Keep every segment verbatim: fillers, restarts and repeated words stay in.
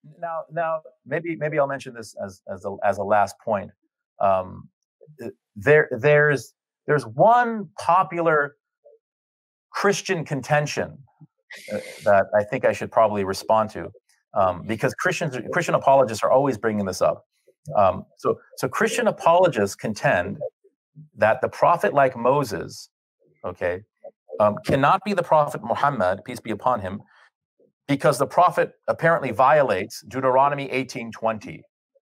Now, now, maybe maybe I'll mention this as as a as a last point. Um, there there's there's one popular Christian contention uh, that I think I should probably respond to, um, because Christians Christian apologists are always bringing this up. Um, so so Christian apologists contend that the prophet like Moses, okay, um, cannot be the prophet Muhammad, peace be upon him, because the prophet apparently violates Deuteronomy eighteen twenty.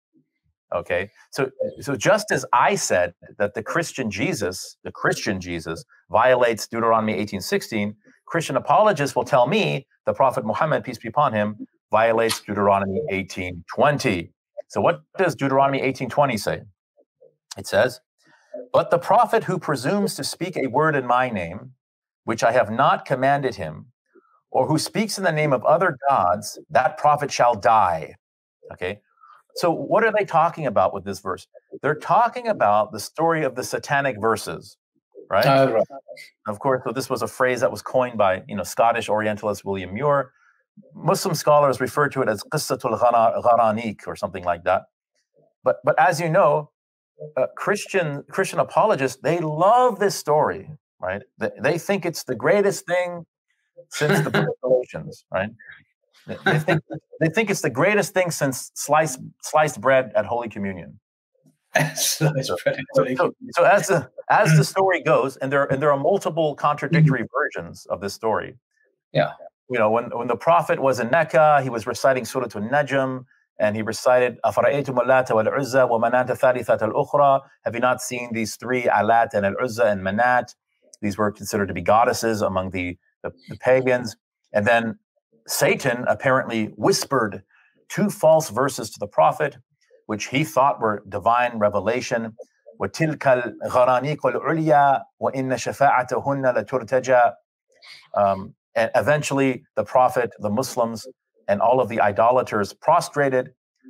Okay, so so just as I said that the Christian Jesus, the Christian Jesus, violates Deuteronomy eighteen sixteen, Christian apologists will tell me the prophet Muhammad, peace be upon him, violates Deuteronomy eighteen twenty. So what does Deuteronomy eighteen twenty say? It says, "But the prophet who presumes to speak a word in my name, which I have not commanded him, or who speaks in the name of other gods, that prophet shall die." Okay, so what are they talking about with this verse? They're talking about the story of the satanic verses, right? Uh, right. Of course, so this was a phrase that was coined by, you know, Scottish Orientalist William Muir. Muslim scholars refer to it as Qissatul Gharanik or something like that. But but as you know, uh, Christian Christian apologists, they love this story, right? They, they think it's the greatest thing since the book of Galatians, right? They think, they think it's the greatest thing since sliced sliced bread at Holy Communion. Sliced so, bread at so, Holy so, so as the as the story goes, and there and there are multiple contradictory versions of this story. Yeah, you know, when when the prophet was in Mecca, he was reciting Surah An-Najm, and he recited "Afara'aytum al-Lata wal-Uzza wa Manat al-Thalithat al-Ukhra." Have you not seen these three, Alat and Al-Uzza and Manat? These were considered to be goddesses among the the, the pagans, and then Satan apparently whispered two false verses to the prophet, which he thought were divine revelation. وَتِلْكَ الْغَرَانِيقُ الْعُلْيَا وَإِنَّ شَفَاعَتَهُنَّ لَتُرْتَجَى. Um, and eventually the prophet, the Muslims, and all of the idolaters prostrated.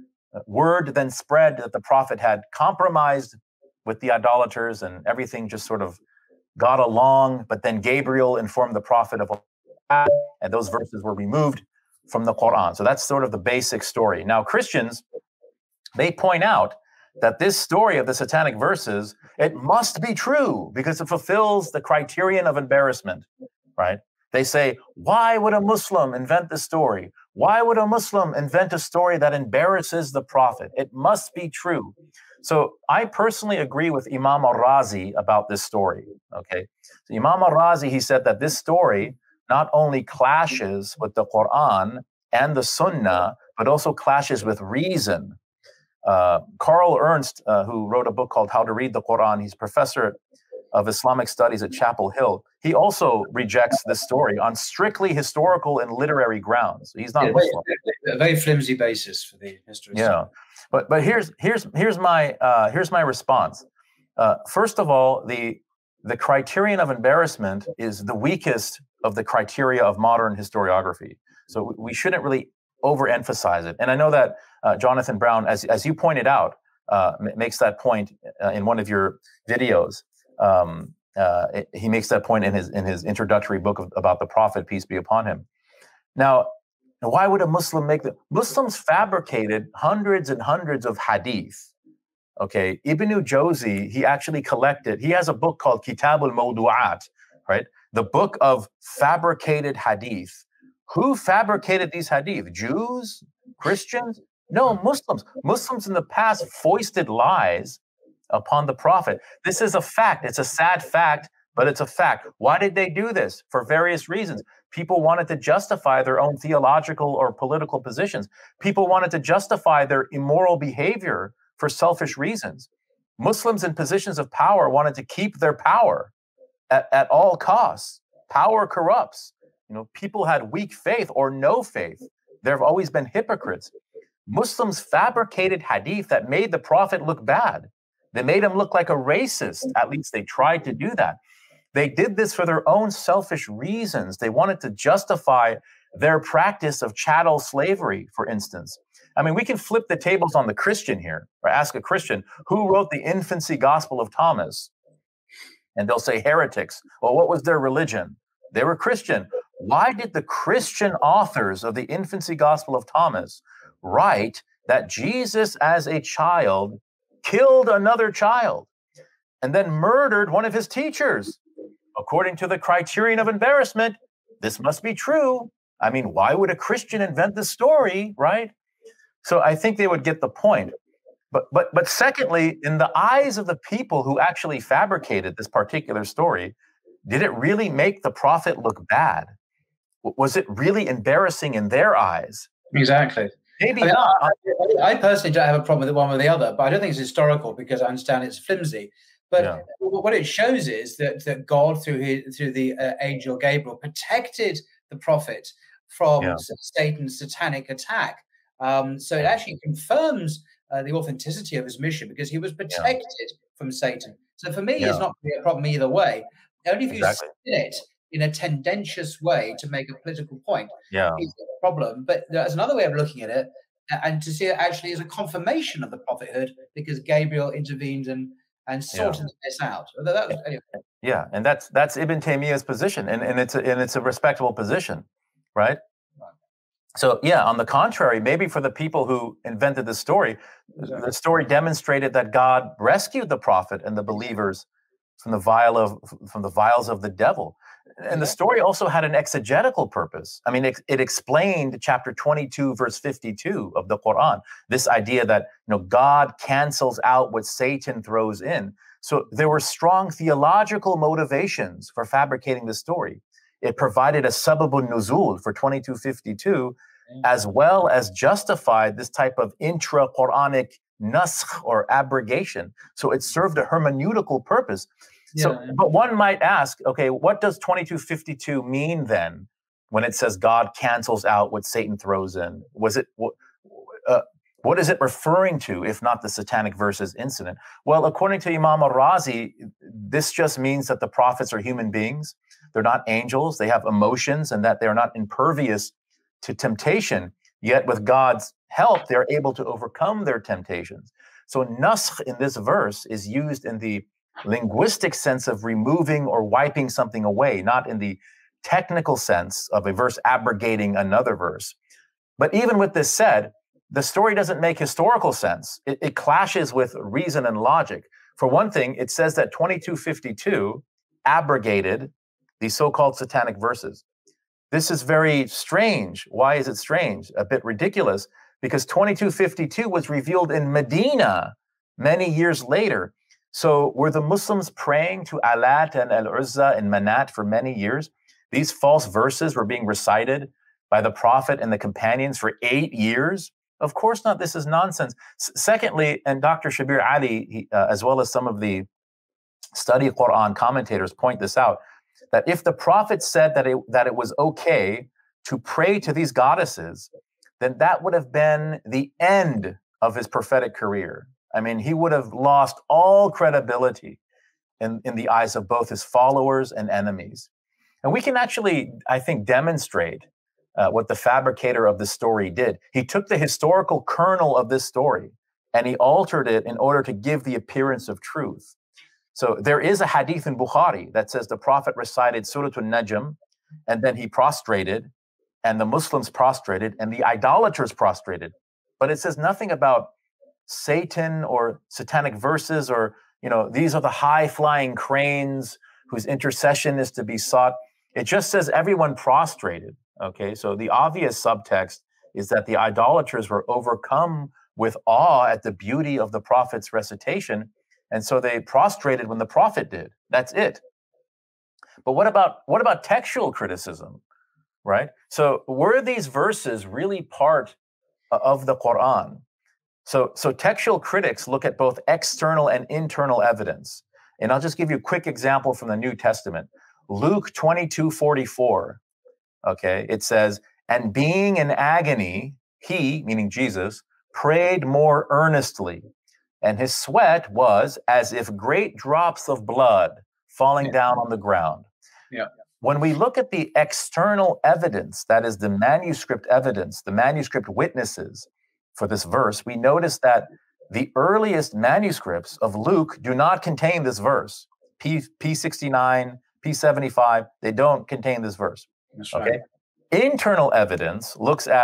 Word then spread that the prophet had compromised with the idolaters, and everything just sort of got along. But then Gabriel informed the prophet of that, and those verses were removed from the Quran. So that's sort of the basic story. Now, Christians, they point out that this story of the satanic verses, it must be true because it fulfills the criterion of embarrassment, right? They say, why would a Muslim invent this story? Why would a Muslim invent a story that embarrasses the prophet? It must be true. So I personally agree with Imam al-Razi about this story, okay? So Imam al-Razi, he said that this story not only clashes with the Quran and the Sunnah, but also clashes with reason. Uh, Carl Ernst, uh, who wrote a book called How to Read the Quran, he's professor of Islamic Studies at Chapel Hill. He also rejects this story on strictly historical and literary grounds. He's not yeah, Muslim. A very flimsy basis for the history. Yeah, but but here's here's here's my uh, here's my response. Uh, first of all, the the criterion of embarrassment is the weakest of the criteria of modern historiography. So we shouldn't really overemphasize it. And I know that uh, Jonathan Brown, as as you pointed out, uh, m- makes that point uh, in one of your videos. Um, uh, it, he makes that point in his in his introductory book of, about the Prophet, peace be upon him. Now, why would a Muslim make the Muslims fabricated hundreds and hundreds of hadith? Okay, Ibn Jawzi, he actually collected. He has a book called Kitab al-Mawdu'at, right? The book of fabricated hadith. Who fabricated these hadith? Jews? Christians? No, Muslims. Muslims in the past foisted lies upon the Prophet. This is a fact. It's a sad fact, but it's a fact. Why did they do this? For various reasons. People wanted to justify their own theological or political positions. People wanted to justify their immoral behavior for selfish reasons. Muslims in positions of power wanted to keep their power at, at all costs. Power corrupts. You know, people had weak faith or no faith. There have always been hypocrites. Muslims fabricated hadith that made the Prophet look bad. They made him look like a racist. At least they tried to do that. They did this for their own selfish reasons. They wanted to justify their practice of chattel slavery, for instance. I mean, we can flip the tables on the Christian here, or ask a Christian, who wrote the infancy gospel of Thomas? And they'll say heretics. Well, what was their religion? They were Christian. Why did the Christian authors of the infancy gospel of Thomas, write that Jesus as a child killed another child and then murdered one of his teachers. According to the criterion of embarrassment, this must be true. I mean, why would a Christian invent this story, right? So I think they would get the point. But but but secondly, in the eyes of the people who actually fabricated this particular story, did it really make the prophet look bad? Was it really embarrassing in their eyes? Exactly. Maybe I mean, not. I, I personally don't have a problem with one or the other, but I don't think it's historical because I understand it's flimsy. But Yeah. what it shows is that, that God, through his, through the uh, angel Gabriel, protected the prophet from Yeah. Satan's satanic attack. Um, so it actually confirms uh, the authenticity of his mission because he was protected yeah. from Satan. So for me, yeah. it's not really a problem either way. Only if exactly. you spin it in a tendentious way to make a political point yeah. is a problem. But there's another way of looking at it, and to see it actually as a confirmation of the prophethood because Gabriel intervened and and sorted yeah. this out. That was, anyway. Yeah, and that's that's Ibn Taymiyyah's position, and, and it's a, and it's a respectable position, right? right? So yeah, on the contrary, maybe for the people who invented the story, exactly. the story demonstrated that God rescued the prophet and the believers from the vial of from the vials of the devil. And the story also had an exegetical purpose. I mean, it, it explained chapter twenty-two, verse fifty-two of the Quran, this idea that, you know, God cancels out what Satan throws in. So there were strong theological motivations for fabricating the story. It provided a sababun nuzul for twenty-two fifty-two, as well as justified this type of intra-Quranic naskh or abrogation. So it served a hermeneutical purpose. So, yeah. But one might ask, okay, what does twenty-two fifty-two mean then when it says God cancels out what Satan throws in? Was it, uh, what is it referring to, if not the satanic verses incident? Well, according to Imam al-Razi, this just means that the prophets are human beings. They're not angels. They have emotions and that they're not impervious to temptation. Yet with God's help, they're able to overcome their temptations. So naskh in this verse is used in the linguistic sense of removing or wiping something away, not in the technical sense of a verse abrogating another verse. But even with this said, the story doesn't make historical sense. It, it clashes with reason and logic. For one thing, it says that twenty-two fifty-two abrogated the so-called satanic verses. This is very strange. Why is it strange? A bit ridiculous, because twenty-two fifty-two was revealed in Medina many years later. So were the Muslims praying to Alat and Al-Uzza and Manat for many years? These false verses were being recited by the Prophet and the companions for eight years? Of course not. This is nonsense. S secondly, and Doctor Shabir Ali, he, uh, as well as some of the study Quran commentators point this out, that if the Prophet said that it, that it was okay to pray to these goddesses, then that would have been the end of his prophetic career. I mean, he would have lost all credibility in, in the eyes of both his followers and enemies. And we can actually, I think, demonstrate uh, what the fabricator of this story did. He took the historical kernel of this story and he altered it in order to give the appearance of truth. So there is a hadith in Bukhari that says the Prophet recited Surah An-Najm and then he prostrated and the Muslims prostrated and the idolaters prostrated. But it says nothing about Satan or satanic verses or, you know, these are the high-flying cranes whose intercession is to be sought. It just says everyone prostrated, okay? So the obvious subtext is that the idolaters were overcome with awe at the beauty of the Prophet's recitation, and so they prostrated when the Prophet did. That's it. But what about, what about textual criticism, right? So were these verses really part of the Quran? So, so textual critics look at both external and internal evidence. And I'll just give you a quick example from the New Testament. Luke twenty-two forty-four, okay, it says, and being in agony, he, meaning Jesus, prayed more earnestly, and his sweat was as if great drops of blood falling yeah. down on the ground. Yeah. When we look at the external evidence, that is the manuscript evidence, the manuscript witnesses, for this verse, we notice that the earliest manuscripts of Luke do not contain this verse. P, P sixty-nine, P seventy-five, they don't contain this verse. That's okay? Right. Internal evidence looks at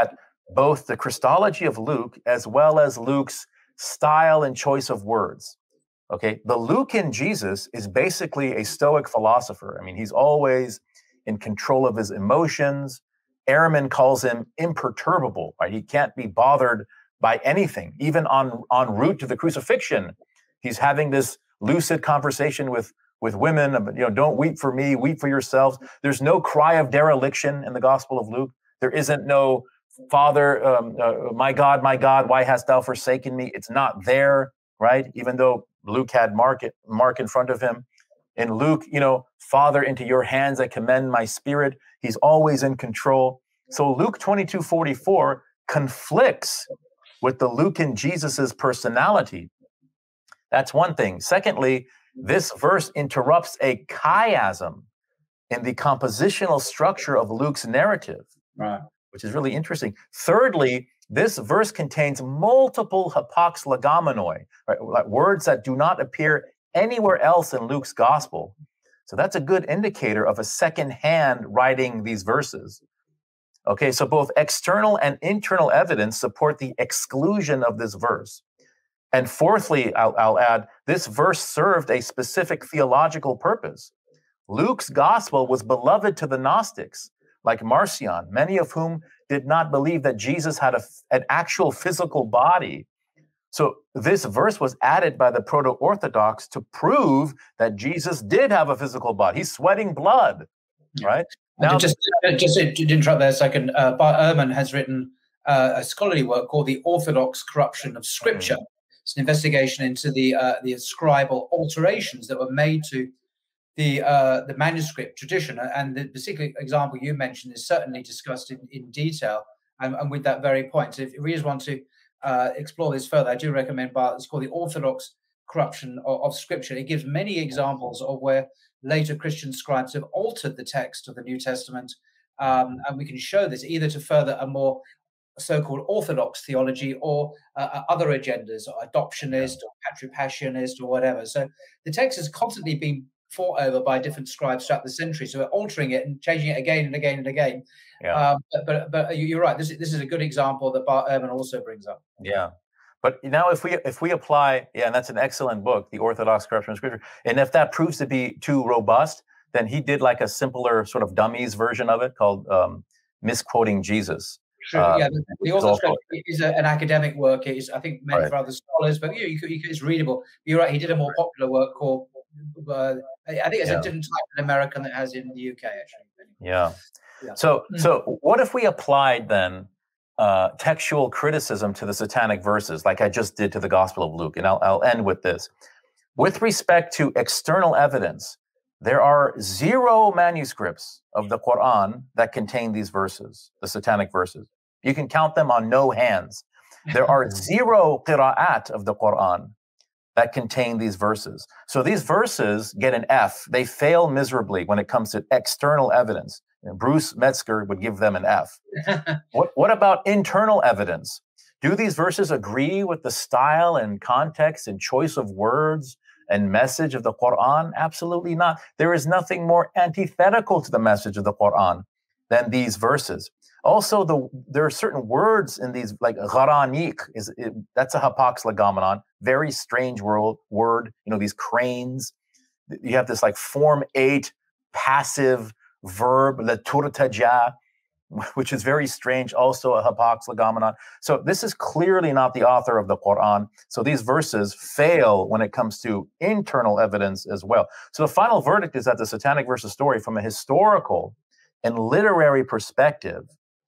both the Christology of Luke as well as Luke's style and choice of words. Okay, the Luke in Jesus is basically a Stoic philosopher. I mean, he's always in control of his emotions. Ehrman calls him imperturbable, right? He can't be bothered by anything, even on, en route to the crucifixion. He's having this lucid conversation with, with women, you know, don't weep for me, weep for yourselves. There's no cry of dereliction in the Gospel of Luke. There isn't no, Father, um, uh, my God, my God, why hast thou forsaken me? It's not there, right? Even though Luke had Mark, Mark in front of him. In Luke, you know, Father, into your hands I commend my spirit. He's always in control. So Luke twenty-two forty-four conflicts with the Luke in Jesus's personality. That's one thing. Secondly, this verse interrupts a chiasm in the compositional structure of Luke's narrative, right, which is really interesting. Thirdly, this verse contains multiple hapax legomenoi, right, like words that do not appear anywhere else in Luke's gospel. So that's a good indicator of a second hand writing these verses. Okay, so both external and internal evidence support the exclusion of this verse. And fourthly, I'll, I'll add, this verse served a specific theological purpose. Luke's gospel was beloved to the Gnostics, like Marcion, many of whom did not believe that Jesus had a, an actual physical body. So this verse was added by the proto-Orthodox to prove that Jesus did have a physical body. He's sweating blood, right? Now, just, just to interrupt there a second, uh, Bart Ehrman has written uh, a scholarly work called The Orthodox Corruption of Scripture. Mm-hmm. It's an investigation into the uh, the scribal alterations that were made to the uh, the manuscript tradition, and the particular example you mentioned is certainly discussed in, in detail, and, and with that very point. So if readers want to uh, explore this further, I do recommend Bart. It's called The Orthodox Corruption of, of Scripture. It gives many examples of where later Christian scribes have altered the text of the New Testament, um, and we can show this either to further a more so-called orthodox theology or uh, other agendas, or adoptionist or patripassianist or whatever. So the text has constantly been fought over by different scribes throughout the century. So we're altering it and changing it again and again and again. Yeah. Um, but, but but you're right. This is, this is a good example that Bart Ehrman also brings up. Yeah. But now if we if we apply, yeah, and that's an excellent book, The Orthodox Corruption of Scripture. And if that proves to be too robust, then he did like a simpler sort of dummies version of it called um, Misquoting Jesus. Sure. Uh, yeah, the, the Orthodox Scripture is a, an academic work. It is, I think, meant right. for other scholars, but you, know, you, could, you could, it's readable. You're right. He did a more popular work called, uh, I think it's yeah. a different type in American that has in the U K, actually. Yeah. yeah. So, mm-hmm. so what if we applied then uh, textual criticism to the satanic verses, like I just did to the Gospel of Luke? And I'll, I'll end with this. With respect to external evidence, there are zero manuscripts of the Quran that contain these verses, the satanic verses. You can count them on no hands. There are zero qira'at of the Quran that contain these verses. So these verses get an F. They fail miserably when it comes to external evidence. You know, Bruce Metzger would give them an F. what, what about internal evidence? Do these verses agree with the style and context and choice of words and message of the Quran? Absolutely not. There is nothing more antithetical to the message of the Quran than these verses. Also, the, there are certain words in these, like gharanik, is it, that's a hapax legomenon, very strange word, word. You know, these cranes. You have this like form eight passive verb, leturtaja, which is very strange, also a hapax legomenon. So this is clearly not the author of the Quran. So these verses fail when it comes to internal evidence as well. So the final verdict is that the satanic verses story, from a historical and literary perspective,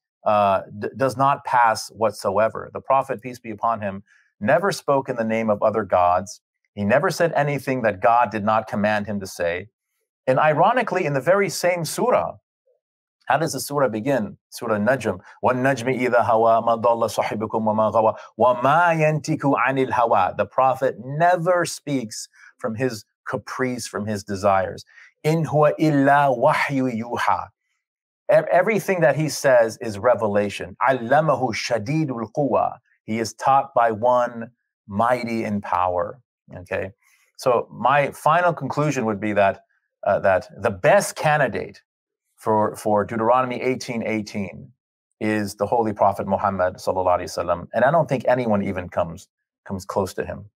uh, d- does not pass whatsoever. The prophet, peace be upon him, never spoke in the name of other gods. He never said anything that God did not command him to say. And ironically, in the very same surah, how does the surah begin? Surah Najm. وَالنَّجْمِ إِذَا هَوَى مَا ضَلَّ صَاحِبُكُمْ وَمَا غَوَى وَمَا يَنْتِكُ عَنِ الْهَوَى. The prophet never speaks from his caprice, from his desires. إِنْ هُوَ إِلَّا وَحْيُ يُوحَى. Everything that he says is revelation. عَلَّمَهُ شَدِيدُ الْقُوَى. He is taught by one mighty in power. Okay. So my final conclusion would be that uh, that the best candidate for, for Deuteronomy eighteen eighteen is the Holy Prophet Muhammad sallallahu alaihi wasallam, and I don't think anyone even comes comes close to him.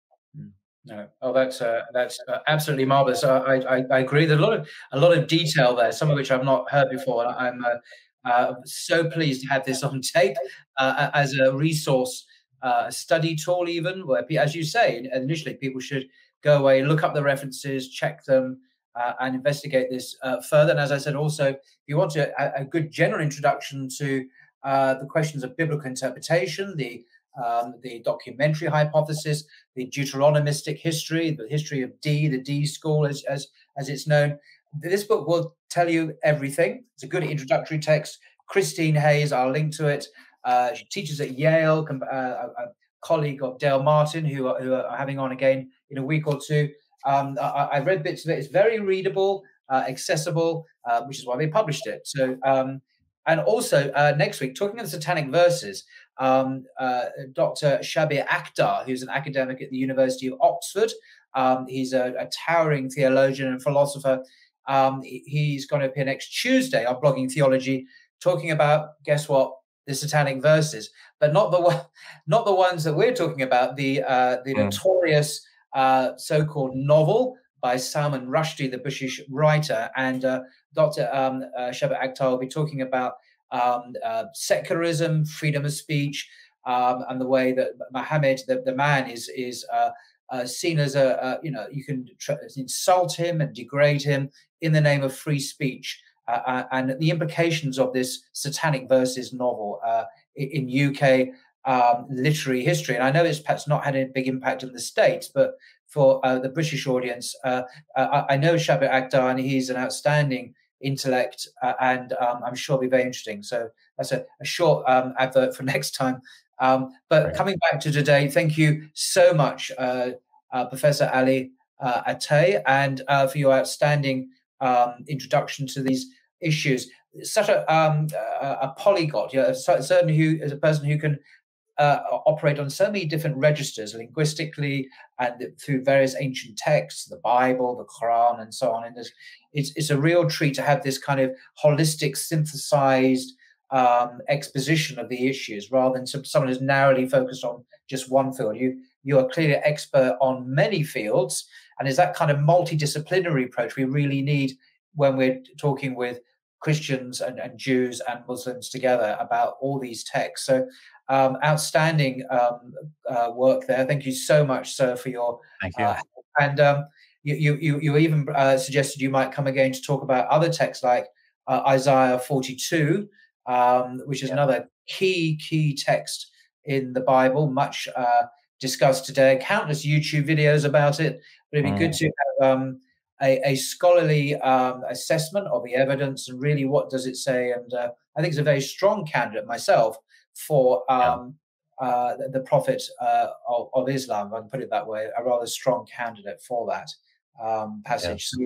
No, oh, that's uh, that's uh, absolutely marvelous. Uh, I, I I agree. There's a lot of a lot of detail there, some of which I've not heard before. I'm uh, uh, so pleased to have this on tape uh, as a resource, uh, a study tool, even where, as you say, initially people should go away, look up the references, check them, uh, and investigate this uh, further. And as I said, also, if you want a, a good general introduction to uh, the questions of biblical interpretation, the Um, the documentary hypothesis, the Deuteronomistic history, the history of D, the D school as, as, as it's known. This book will tell you everything. It's a good introductory text. Christine Hayes, I'll link to it. Uh, she teaches at Yale, uh, a, a colleague of Dale Martin, who are, who are having on again in a week or two. Um, I, I've read bits of it. It's very readable, uh, accessible, uh, which is why they published it. So, um, and also uh, next week, talking of the Satanic Verses, um, uh, Doctor Shabir Akhtar, who's an academic at the University of Oxford. Um, he's a, a towering theologian and philosopher. Um, he's going to appear next Tuesday on Blogging Theology, talking about, guess what, the Satanic Verses, but not the one, not the ones that we're talking about. The uh, the mm. notorious uh, so-called novel by Salman Rushdie, the British writer, and uh, Doctor Um, uh, Shabir Akhtar will be talking about um, uh, secularism, freedom of speech, um, and the way that Muhammad, the, the man, is is uh, uh, seen as a, a you know you can tr- insult him and degrade him in the name of free speech, uh, and the implications of this Satanic Verses novel uh, in U K um, literary history. And I know it's perhaps not had a big impact in the States, but for uh, the British audience, uh, uh, I know Shabir Akhtar, and he's an outstanding intellect, uh, and um, I'm sure it'll be very interesting. So that's a, a short um, advert for next time. Um, but right. Coming back to today, thank you so much, uh, uh, Professor Ali uh, Atteh, and uh, for your outstanding um, introduction to these issues. Such a, um, a, a polyglot, you know, certainly who is a person who can Uh, operate on so many different registers, linguistically and through various ancient texts, the Bible, the Quran, and so on. And it's it's a real treat to have this kind of holistic, synthesized um, exposition of the issues, rather than some, someone who's narrowly focused on just one field. You you are clearly an expert on many fields, and it's that kind of multidisciplinary approach we really need when we're talking with Christians and, and Jews and Muslims together about all these texts. So um, outstanding um, uh, work there. Thank you so much, sir, for your Thank you. Uh, and um, you, you, you even uh, suggested you might come again to talk about other texts like uh, Isaiah forty-two, um, which is yeah. another key, key text in the Bible, much uh, discussed today, countless YouTube videos about it, but it'd be mm. good to have um, A, a scholarly um, assessment of the evidence and really what does it say. And uh, I think it's a very strong candidate myself for um, yeah. uh, the, the prophet uh, of, of Islam, if I can put it that way, a rather strong candidate for that um, passage. Yeah. So,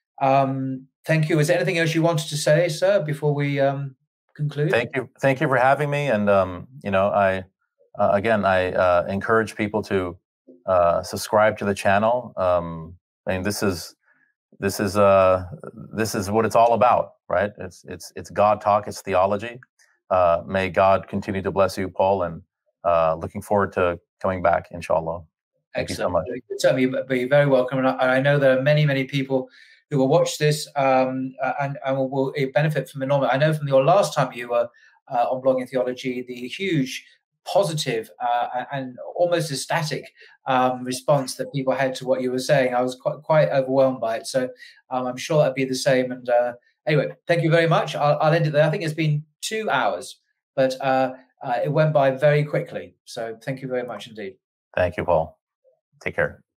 um, thank you. Is there anything else you wanted to say, sir, before we um, conclude? Thank you. Thank you for having me. And, um, you know, I, uh, again, I uh, encourage people to uh, subscribe to the channel. Um, I mean, this is, This is uh, this is what it's all about, right? It's it's it's God talk, it's theology. Uh, may God continue to bless you, Paul, and uh, looking forward to coming back, inshallah. Thank Excellent. you so much. Certainly, be very welcome. And I, I know there are many, many people who will watch this um, and, and will, will benefit from it. I know from your last time you were uh, on Blogging Theology, the huge positive uh, and almost ecstatic um, response that people had to what you were saying. I was quite quite overwhelmed by it. So um, I'm sure that'd be the same. And uh, anyway, thank you very much. I'll, I'll end it there. I think it's been two hours, but uh, uh, it went by very quickly. So thank you very much indeed. Thank you, Paul. Take care.